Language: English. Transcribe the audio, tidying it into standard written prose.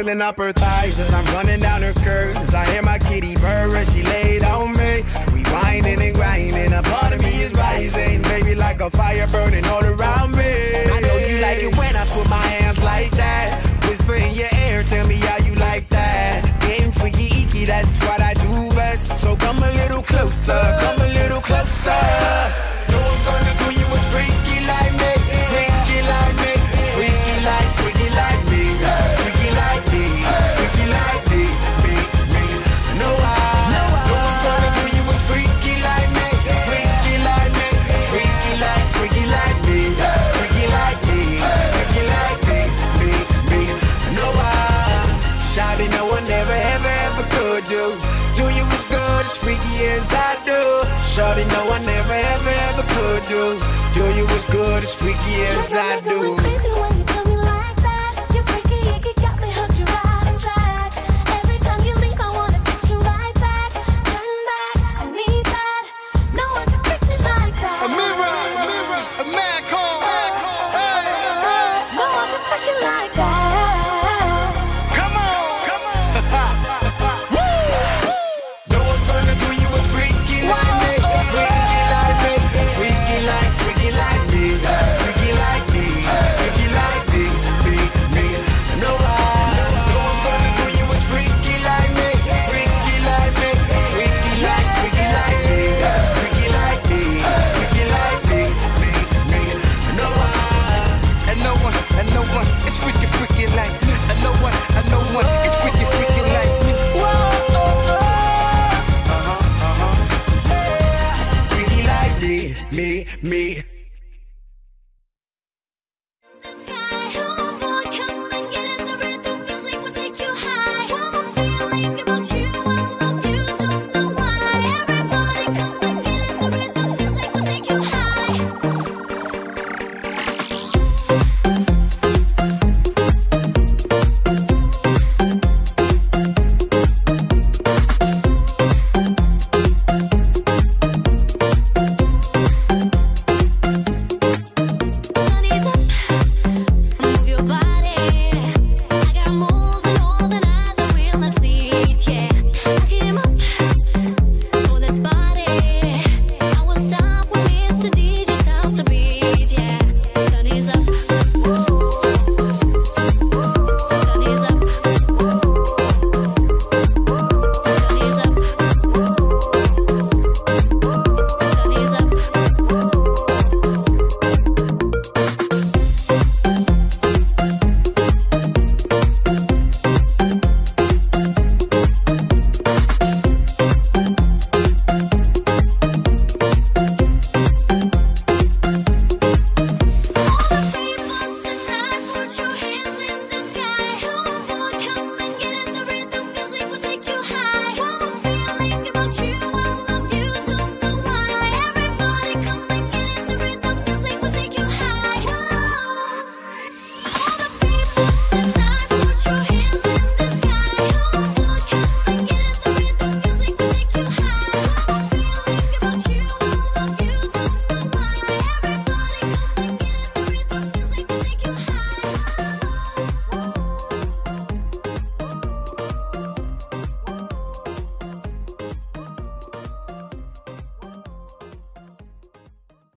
pulling up her thighs as I'm running down her curves. I hear my kitty purr as she laid on me. We whining and grinding, a part of me is rising, baby, like a fire burning all around me. I know you like it when I put my hands like that. Whisper in your ear, tell me how you like that. Getting freaky, icky, that's what I do best. So come a little closer, come a little closer. No one's gonna do you a freaky like me, freaky like me, freaky like me, freaky like me, freaky like me, me. No one's gonna do you a freaky like me, freaky like me, freaky like me, freaky like me, freaky like me, me. No shawty, no one ever could do you as good, as freaky as I do. Shawty, no one ever could do you as good, as freaky as I do.